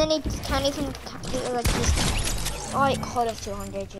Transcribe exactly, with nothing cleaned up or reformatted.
then it can't even ca- like this. Oh, it could have two hundred.